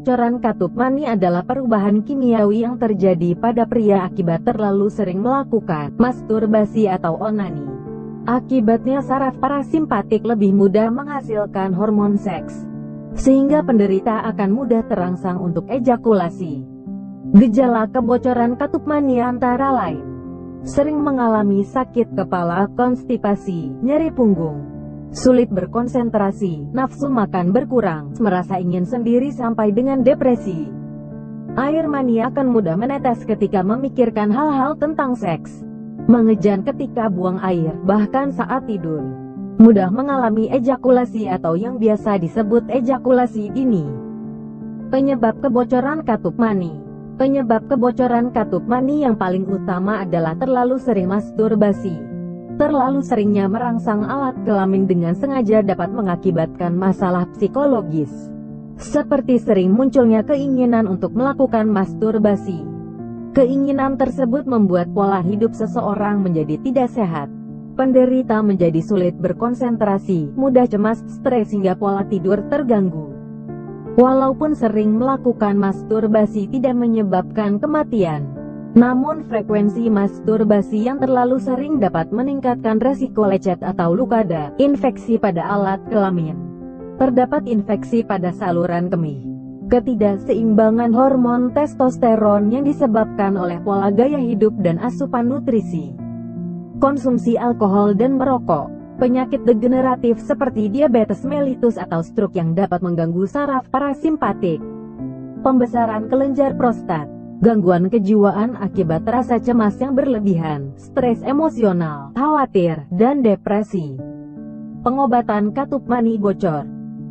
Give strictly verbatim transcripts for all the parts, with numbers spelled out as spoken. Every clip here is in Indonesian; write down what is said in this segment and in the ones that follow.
Kebocoran katup mani adalah perubahan kimiawi yang terjadi pada pria akibat terlalu sering melakukan masturbasi atau onani. Akibatnya saraf parasimpatik lebih mudah menghasilkan hormon seks, sehingga penderita akan mudah terangsang untuk ejakulasi. Gejala kebocoran katup mani antara lain: sering mengalami sakit kepala, konstipasi, nyeri punggung, sulit berkonsentrasi, nafsu makan berkurang, merasa ingin sendiri sampai dengan depresi. Air mani akan mudah menetes ketika memikirkan hal-hal tentang seks, mengejan ketika buang air, bahkan saat tidur. Mudah mengalami ejakulasi atau yang biasa disebut ejakulasi dini. Penyebab kebocoran katup mani. Penyebab kebocoran katup mani yang paling utama adalah terlalu sering masturbasi. Terlalu seringnya merangsang alat kelamin dengan sengaja dapat mengakibatkan masalah psikologis, seperti sering munculnya keinginan untuk melakukan masturbasi. Keinginan tersebut membuat pola hidup seseorang menjadi tidak sehat. Penderita menjadi sulit berkonsentrasi, mudah cemas, stres hingga pola tidur terganggu. Walaupun sering melakukan masturbasi tidak menyebabkan kematian, namun frekuensi masturbasi yang terlalu sering dapat meningkatkan resiko lecet atau luka dan infeksi pada alat kelamin. Terdapat infeksi pada saluran kemih, ketidakseimbangan hormon testosteron yang disebabkan oleh pola gaya hidup dan asupan nutrisi, konsumsi alkohol dan merokok, penyakit degeneratif seperti diabetes mellitus atau stroke yang dapat mengganggu saraf parasimpatik, pembesaran kelenjar prostat, gangguan kejiwaan akibat rasa cemas yang berlebihan, stres emosional, khawatir, dan depresi. Pengobatan katup mani bocor.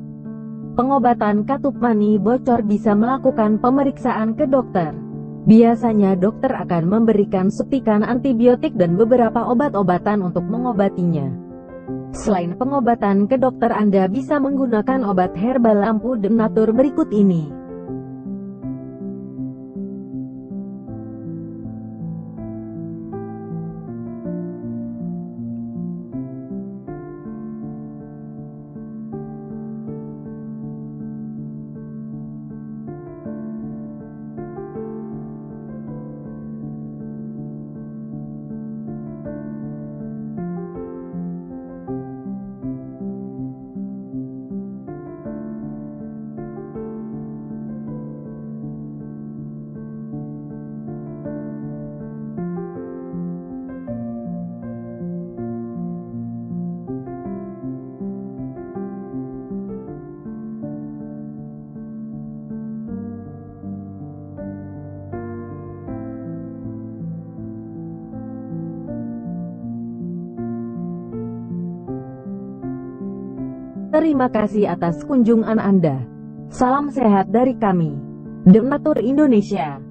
Pengobatan katup mani bocor bisa melakukan pemeriksaan ke dokter. Biasanya dokter akan memberikan suntikan antibiotik dan beberapa obat-obatan untuk mengobatinya. Selain pengobatan ke dokter, Anda bisa menggunakan obat herbal lampu denatur berikut ini. Terima kasih atas kunjungan Anda. Salam sehat dari kami, Denatur Indonesia.